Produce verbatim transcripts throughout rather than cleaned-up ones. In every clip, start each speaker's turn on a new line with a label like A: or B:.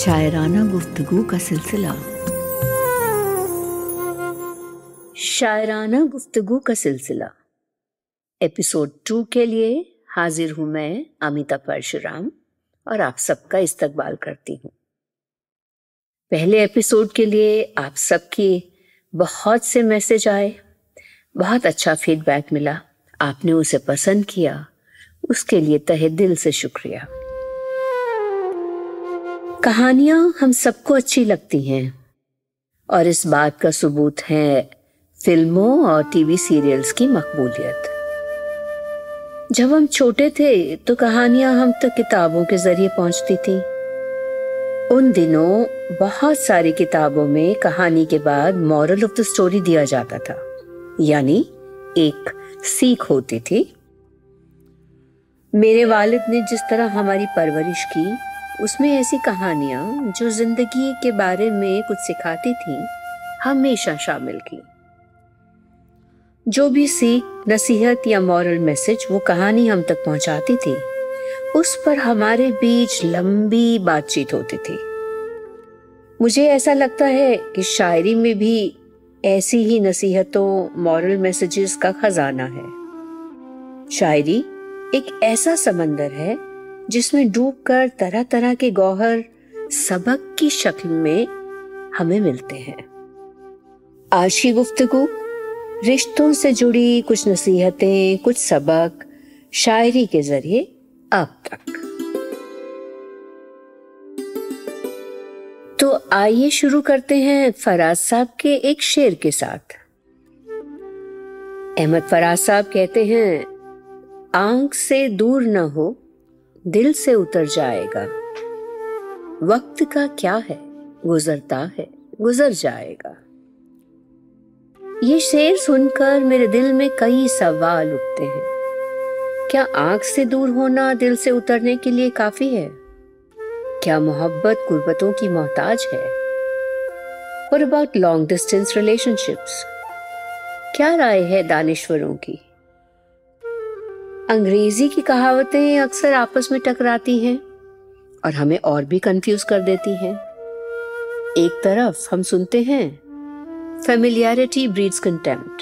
A: शायराना गुफ्तगू का सिलसिला। शायराना गुफ्तगू का सिलसिला एपिसोड टू के लिए हाजिर हूं मैं अमिता परशुराम और आप सबका इस्तकबाल करती हूं। पहले एपिसोड के लिए आप सबकी बहुत से मैसेज आए, बहुत अच्छा फीडबैक मिला, आपने उसे पसंद किया, उसके लिए तहे दिल से शुक्रिया। कहानियां हम सबको अच्छी लगती हैं और इस बात का सबूत है फिल्मों और टीवी सीरियल्स की मकबूलियत। जब हम छोटे थे तो कहानियां हम तक किताबों के जरिए पहुंचती थी। उन दिनों बहुत सारी किताबों में कहानी के बाद मॉरल ऑफ द स्टोरी दिया जाता था, यानी एक सीख होती थी। मेरे वालिद ने जिस तरह हमारी परवरिश की, उसमें ऐसी कहानियां जो जिंदगी के बारे में कुछ सिखाती थी हमेशा शामिल की। जो भी सीख, नसीहत या मॉरल मैसेज वो कहानी हम तक पहुंचाती थी, उस पर हमारे बीच लंबी बातचीत होती थी। मुझे ऐसा लगता है कि शायरी में भी ऐसी ही नसीहतों, मॉरल मैसेजेस का खजाना है। शायरी एक ऐसा समंदर है जिसमें डूबकर तरह तरह के गौहर सबक की शक्ल में हमें मिलते हैं। आज की गुफ्तगू रिश्तों से जुड़ी कुछ नसीहतें, कुछ सबक शायरी के जरिए अब तक। तो आइए शुरू करते हैं फराज साहब के एक शेर के साथ। अहमद फराज साहब कहते हैं, आंख से दूर न हो दिल से उतर जाएगा, वक्त का क्या है गुजरता है गुजर जाएगा। ये शेर सुनकर मेरे दिल में कई सवाल उठते हैं। क्या आंख से दूर होना दिल से उतरने के लिए काफी है? क्या मोहब्बत गुर्बतों की मोहताज है? What about long distance relationships? क्या राय है दानिश्वरों की? अंग्रेजी की कहावतें अक्सर आपस में टकराती हैं और हमें और भी कंफ्यूज कर देती हैं। एक तरफ हम सुनते हैं फेमिलियरिटी ब्रीड्स कंटेम्प्ट,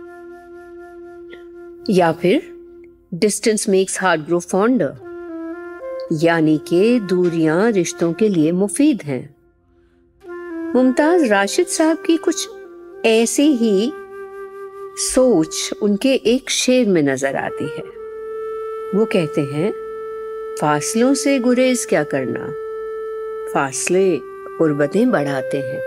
A: या फिर distance makes heart grow fonder, यानी कि दूरियां रिश्तों के लिए मुफीद हैं। मुमताज राशिद साहब की कुछ ऐसी ही सोच उनके एक शेर में नजर आती है। वो कहते हैं, फासलों से गुरेज क्या करना, फासले गुर्बतें बढ़ाते हैं।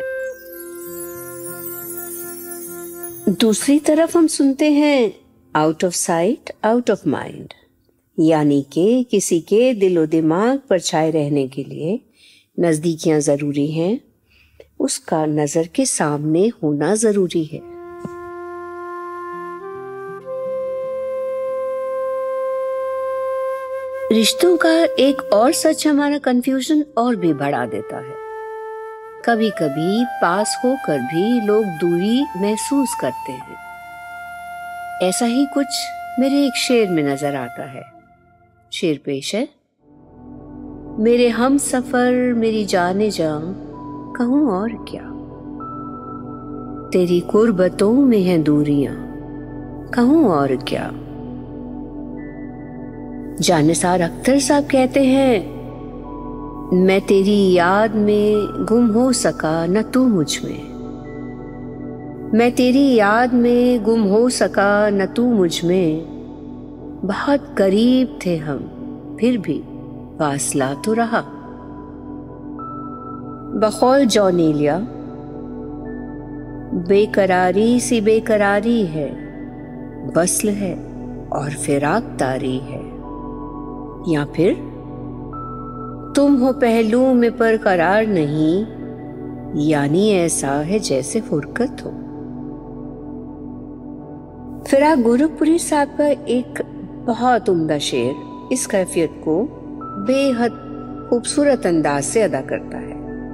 A: दूसरी तरफ हम सुनते हैं out of sight out of mind, यानी कि किसी के दिलो दिमाग पर छाए रहने के लिए नजदीकियां जरूरी हैं, उसका नजर के सामने होना जरूरी है। रिश्तों का एक और सच हमारा कंफ्यूजन और भी बढ़ा देता है। कभी कभी पास होकर भी लोग दूरी महसूस करते हैं। ऐसा ही कुछ मेरे एक शेर में नजर आता है। शेर पेश है, मेरे हम सफर मेरी जाने जा, कहूं और क्या, तेरी कुर्बतों में हैं दूरियां, कहूं और क्या। जानिसार अख्तर साहब कहते हैं, मैं तेरी याद में गुम हो सका न तू मुझ में, मैं तेरी याद में गुम हो सका न तू मुझ में, बहुत करीब थे हम फिर भी फासला तो रहा। बकौल जॉनीलिया, बेकरारी सी बेकरारी है, वस्ल है और फिराक तारी है, या फिर तुम हो पहलू में पर करार नहीं, यानी ऐसा है जैसे फुरकत हो। फिराक गोरखपुरी साहब का एक बहुत उम्दा शेर इस कैफियत को बेहद खूबसूरत अंदाज से अदा करता है।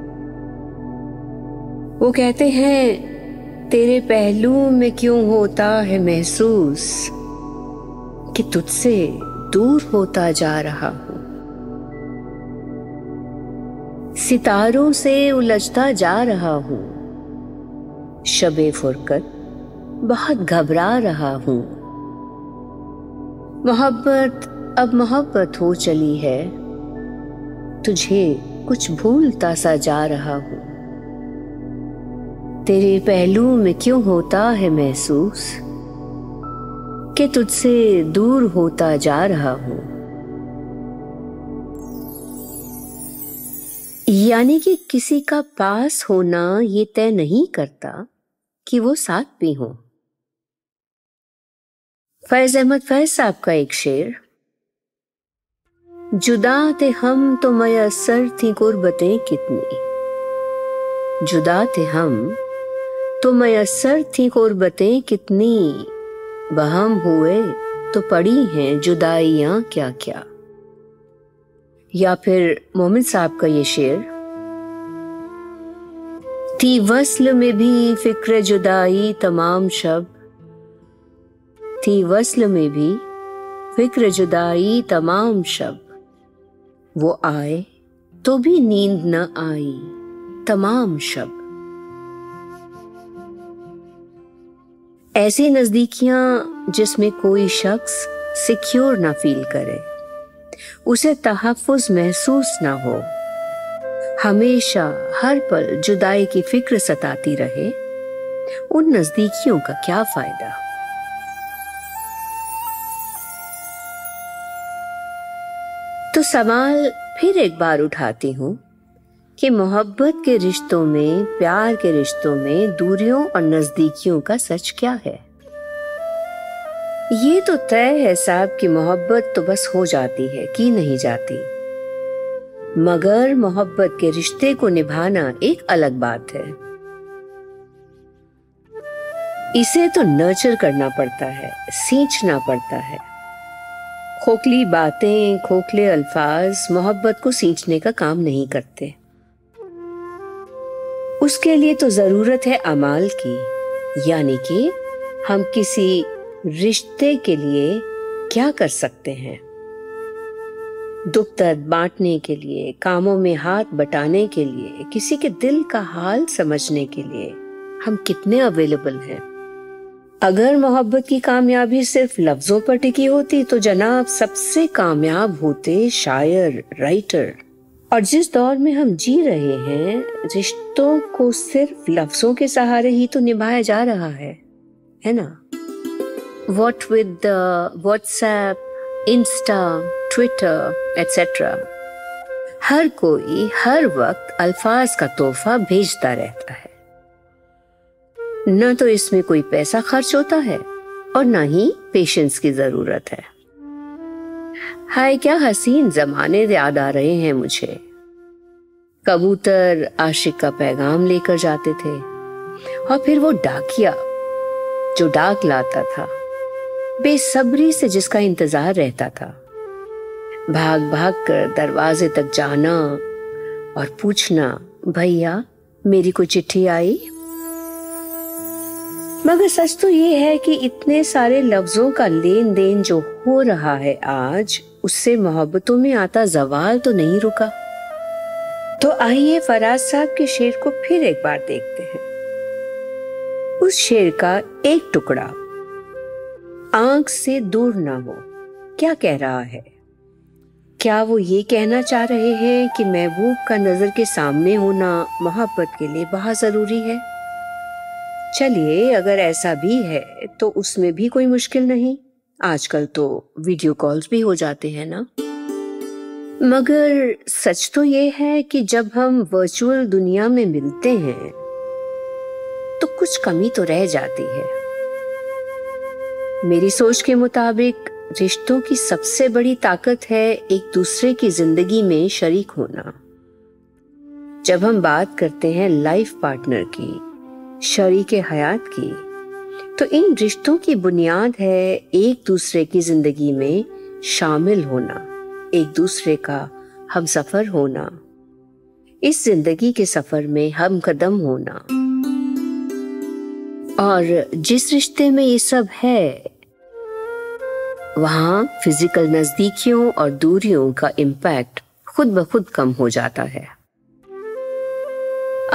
A: वो कहते हैं, तेरे पहलू में क्यों होता है महसूस कि तुझसे दूर होता जा रहा हूं। सितारों से उलझता जा रहा हूं, शबे फुरकत बहुत घबरा रहा हूं। मोहब्बत अब मोहब्बत हो चली है, तुझे कुछ भूलता सा जा रहा हूं। तेरे पहलू में क्यों होता है महसूस कि तुझसे दूर होता जा रहा हूं। यानी कि किसी का पास होना ये तय नहीं करता कि वो साथ भी हो। फैज अहमद फैज साहब का एक शेर, जुदा थे हम तो मयस्सर थी गुर्बतें कितनी, जुदा थे हम तो मयस्सर थी गुर्बतें कितनी, बहम हुए तो पड़ी हैं जुदाइयां क्या क्या। या फिर मोमिन साहब का ये शेर, थी वस्ल में भी फिक्र जुदाई तमाम शब, थी वस्ल में भी फिक्र जुदाई तमाम शब, वो आए तो भी नींद न आई तमाम शब। ऐसी नजदीकियां जिसमें कोई शख्स सिक्योर ना फील करे, उसे तहफ्फुज महसूस ना हो, हमेशा हर पल जुदाई की फिक्र सताती रहे, उन नजदीकियों का क्या फायदा। तो सवाल फिर एक बार उठाती हूं कि मोहब्बत के रिश्तों में, प्यार के रिश्तों में दूरियों और नजदीकियों का सच क्या है। ये तो तय है साहब कि मोहब्बत तो बस हो जाती है, की नहीं जाती, मगर मोहब्बत के रिश्ते को निभाना एक अलग बात है। इसे तो नर्चर करना पड़ता है, सींचना पड़ता है। खोखली बातें, खोखले अल्फाज मोहब्बत को सींचने का काम नहीं करते। उसके लिए तो जरूरत है अमाल की, यानी कि हम किसी रिश्ते के लिए क्या कर सकते हैं। दुख दर्द बांटने के लिए, कामों में हाथ बटाने के लिए, किसी के दिल का हाल समझने के लिए हम कितने अवेलेबल हैं। अगर मोहब्बत की कामयाबी सिर्फ लफ्जों पर टिकी होती तो जनाब सबसे कामयाब होते शायर, राइटर। और जिस दौर में हम जी रहे हैं, रिश्तों को सिर्फ लफ्जों के सहारे ही तो निभाया जा रहा है, है ना। What with the WhatsApp, Insta, Twitter, et cetera. हर कोई हर वक्त अल्फाज का तोहफा भेजता रहता है। न तो इसमें कोई पैसा खर्च होता है और न ही पेशेंस की जरूरत है। हाय क्या हसीन जमाने याद आ रहे हैं मुझे। कबूतर आशिक का पैगाम लेकर जाते थे और फिर वो डाकिया जो डाक लाता था, बेसब्री से जिसका इंतजार रहता था, भाग भाग कर दरवाजे तक जाना और पूछना, भैया मेरी कोई चिट्ठी आई। मगर सच तो ये है कि इतने सारे लफ्जों का लेन देन जो हो रहा है आज, उससे मोहब्बतों में आता जवाल तो नहीं रुका। तो आइए फराज साहब के शेर को फिर एक बार देखते हैं। उस शेर का एक टुकड़ा आंख से दूर ना हो क्या कह रहा है। क्या वो ये कहना चाह रहे हैं कि महबूब का नजर के सामने होना मोहब्बत के लिए बहुत जरूरी है। चलिए अगर ऐसा भी है तो उसमें भी कोई मुश्किल नहीं, आजकल तो वीडियो कॉल्स भी हो जाते हैं ना। मगर सच तो ये है कि जब हम वर्चुअल दुनिया में मिलते हैं तो कुछ कमी तो रह जाती है। मेरी सोच के मुताबिक रिश्तों की सबसे बड़ी ताकत है एक दूसरे की जिंदगी में शरीक होना। जब हम बात करते हैं लाइफ पार्टनर की, शरीके हयात की, तो इन रिश्तों की बुनियाद है एक दूसरे की जिंदगी में शामिल होना, एक दूसरे का हमसफर होना, इस जिंदगी के सफर में हम कदम होना। और जिस रिश्ते में ये सब है, वहां फिजिकल नजदीकियों और दूरियों का इम्पैक्ट खुद ब खुद कम हो जाता है।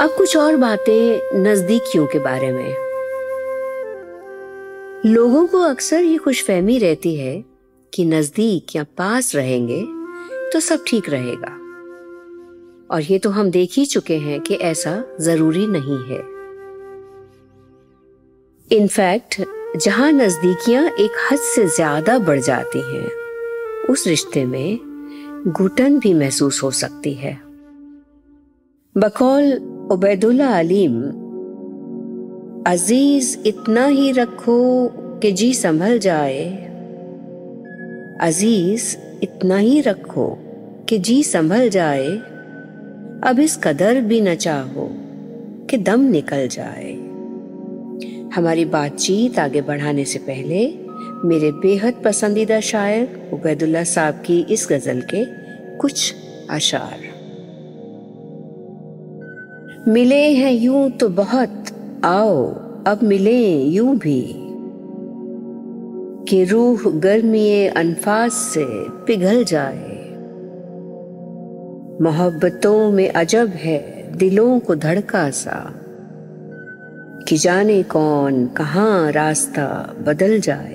A: अब कुछ और बातें नजदीकियों के बारे में। लोगों को अक्सर ये खुशफहमी रहती है कि नजदीक या पास रहेंगे तो सब ठीक रहेगा, और ये तो हम देख ही चुके हैं कि ऐसा जरूरी नहीं है। इनफैक्ट जहां नजदीकियां एक हद से ज्यादा बढ़ जाती हैं, उस रिश्ते में घुटन भी महसूस हो सकती है। बकौल उबैदुल्लाह अलीम, अजीज इतना ही रखो कि जी संभल जाए, अजीज इतना ही रखो कि जी संभल जाए, अब इस कदर भी न चाहो कि दम निकल जाए। हमारी बातचीत आगे बढ़ाने से पहले मेरे बेहद पसंदीदा शायर उबैदुल्लाह साहब की इस गजल के कुछ अशार। मिले हैं यूं तो बहुत, आओ अब मिले यूं भी, कि रूह गर्मी अनफास से पिघल जाए। मोहब्बतों में अजब है दिलों को धड़का सा, कि जाने कौन कहां रास्ता बदल जाए।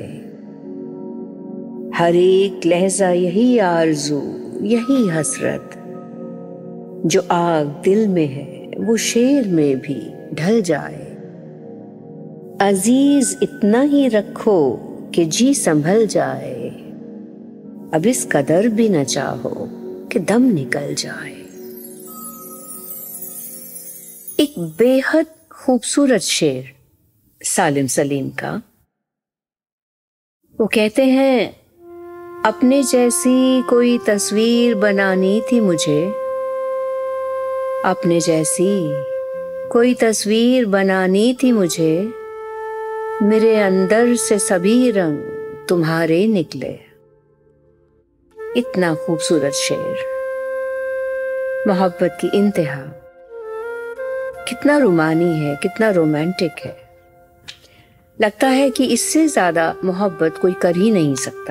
A: हर एक लहजा यही आरज़ू यही हसरत, जो आग दिल में है वो शेर में भी ढल जाए। अजीज इतना ही रखो कि जी संभल जाए, अब इस कदर भी न चाहो कि दम निकल जाए। एक बेहद खूबसूरत शेर सालिम सलीम का। वो कहते हैं, अपने जैसी कोई तस्वीर बनानी थी मुझे, अपने जैसी कोई तस्वीर बनानी थी मुझे, मेरे अंदर से सभी रंग तुम्हारे निकले। इतना खूबसूरत शेर, मोहब्बत की इंतहा, कितना रुमानी है, कितना रोमांटिक है। लगता है कि इससे ज्यादा मोहब्बत कोई कर ही नहीं सकता।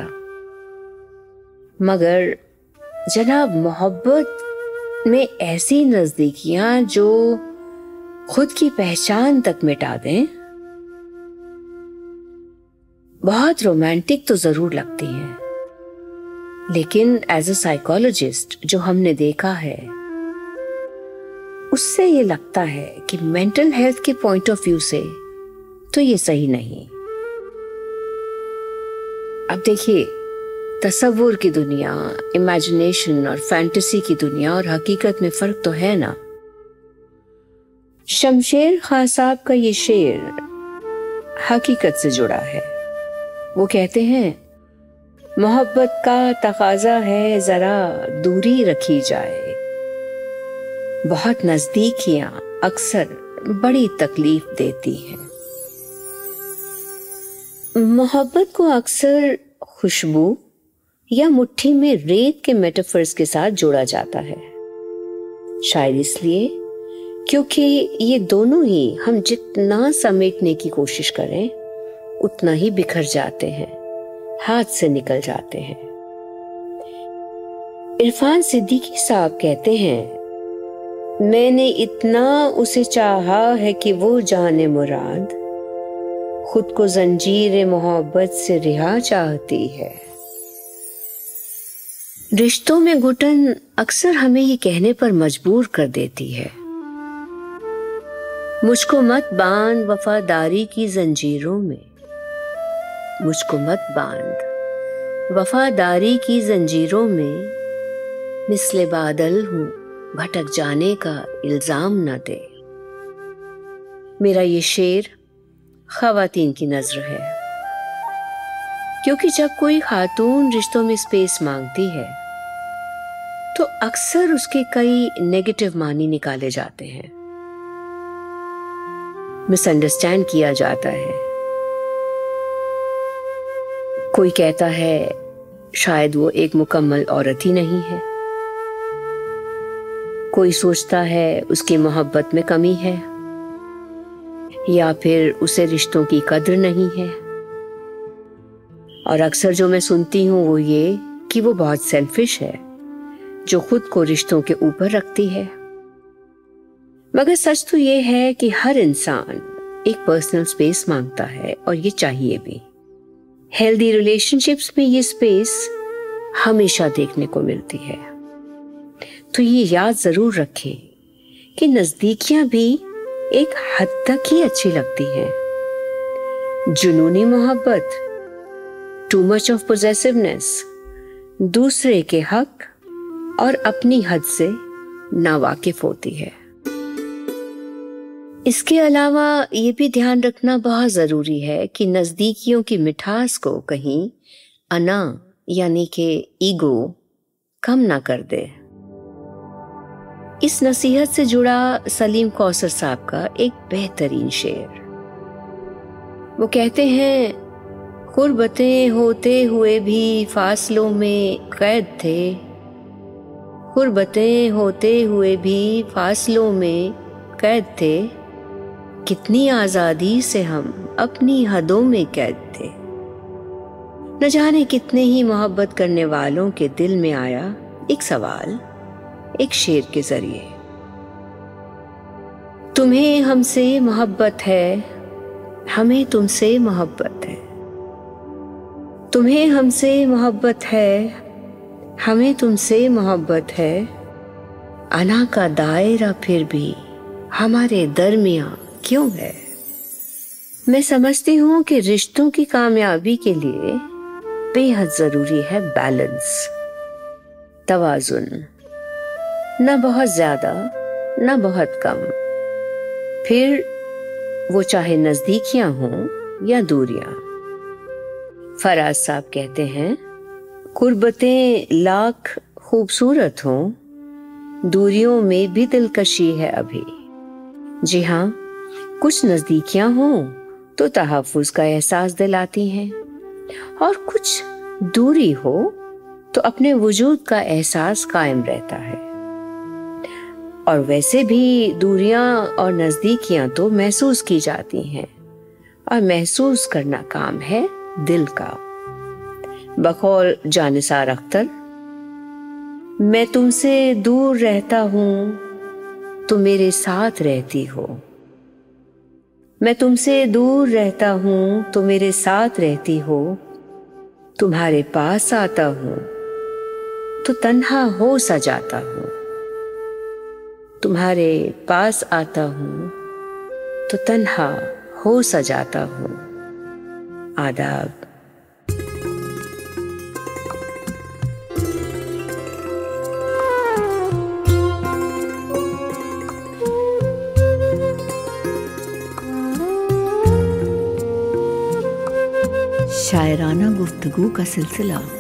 A: मगर जनाब, मोहब्बत में ऐसी नजदीकियां जो खुद की पहचान तक मिटा दें, बहुत रोमांटिक तो जरूर लगती हैं, लेकिन एज अ साइकोलॉजिस्ट जो हमने देखा है, उससे ये लगता है कि मेंटल हेल्थ के पॉइंट ऑफ व्यू से तो ये सही नहीं। अब देखिए, तसव्वुर की दुनिया, इमेजिनेशन और फैंटेसी की दुनिया और हकीकत में फर्क तो है ना। शमशेर खां साहब का ये शेर हकीकत से जुड़ा है। वो कहते हैं, मोहब्बत का तकाजा है जरा दूरी रखी जाए, बहुत नजदीकियां अक्सर बड़ी तकलीफ देती हैं। मोहब्बत को अक्सर खुशबू या मुट्ठी में रेत के मेटाफर्स के साथ जोड़ा जाता है, शायद इसलिए क्योंकि ये दोनों ही हम जितना समेटने की कोशिश करें उतना ही बिखर जाते हैं, हाथ से निकल जाते हैं। इरफान सिद्दीकी साहब कहते हैं, मैंने इतना उसे चाहा है कि वो जाने मुराद, खुद को जंजीर मोहब्बत से रिहा चाहती है। रिश्तों में घुटन अक्सर हमें ये कहने पर मजबूर कर देती है, मुझको मत बांध वफादारी की जंजीरों में, मुझको मत बांध वफादारी की जंजीरों में, मिसले बादल हूं भटक जाने का इल्जाम न दे। मेरा ये शेर खवातीन की नजर है, क्योंकि जब कोई खातून रिश्तों में स्पेस मांगती है तो अक्सर उसके कई नेगेटिव मानी निकाले जाते हैं, मिसअंडरस्टैंड किया जाता है। कोई कहता है शायद वो एक मुकम्मल औरत ही नहीं है, कोई सोचता है उसकी मोहब्बत में कमी है, या फिर उसे रिश्तों की कद्र नहीं है। और अक्सर जो मैं सुनती हूं वो ये कि वो बहुत सेल्फिश है, जो खुद को रिश्तों के ऊपर रखती है। मगर सच तो ये है कि हर इंसान एक पर्सनल स्पेस मांगता है, और ये चाहिए भी। हेल्दी रिलेशनशिप्स में ये स्पेस हमेशा देखने को मिलती है। तो ये याद जरूर रखें कि नजदीकियां भी एक हद तक ही अच्छी लगती हैं। जुनूनी मोहब्बत, टू मच ऑफ पोजेसिवनेस, दूसरे के हक और अपनी हद से नावाकिफ होती है। इसके अलावा ये भी ध्यान रखना बहुत जरूरी है कि नजदीकियों की मिठास को कहीं अना यानी कि ईगो कम ना कर दे। इस नसीहत से जुड़ा सलीम कौसर साहब का एक बेहतरीन शेर। वो कहते हैं, गुर्बतें होते हुए भी फासलों में कैद थे, गुर्बतें होते हुए भी फासलों में कैद थे, कितनी आजादी से हम अपनी हदों में कैद थे। न जाने कितने ही मोहब्बत करने वालों के दिल में आया एक सवाल एक शेर के जरिए। तुम्हें हमसे मोहब्बत है, हमें तुमसे मोहब्बत है। तुम्हें हमसे मोहब्बत है, हमें तुमसे मोहब्बत है। अना का दायरा फिर भी हमारे दरमियां क्यों है? मैं समझती हूं कि रिश्तों की कामयाबी के लिए बेहद जरूरी है बैलेंस, तवाजुन। न बहुत ज्यादा न बहुत कम, फिर वो चाहे नजदीकियां हों या दूरियां। फराज साहब कहते हैं, गुर्बतें लाख खूबसूरत हों, दूरियों में भी दिलकशी है अभी। जी हाँ, कुछ नजदीकियां हों तो तहफ्फुज का एहसास दिलाती हैं, और कुछ दूरी हो तो अपने वजूद का एहसास कायम रहता है। और वैसे भी दूरियां और नजदीकियां तो महसूस की जाती हैं, और महसूस करना काम है दिल का। बकौल जानिसार अख्तर, मैं तुमसे दूर रहता हूं तो मेरे साथ रहती हो। मैं तुमसे दूर रहता हूं तो मेरे साथ रहती हो। तुम्हारे पास आता हूं तो तन्हा हो सा जाता हूं। तुम्हारे पास आता हूं तो तन्हा हो सा जाता हूं। आदाब।
B: शायराना गुफ्तगू का सिलसिला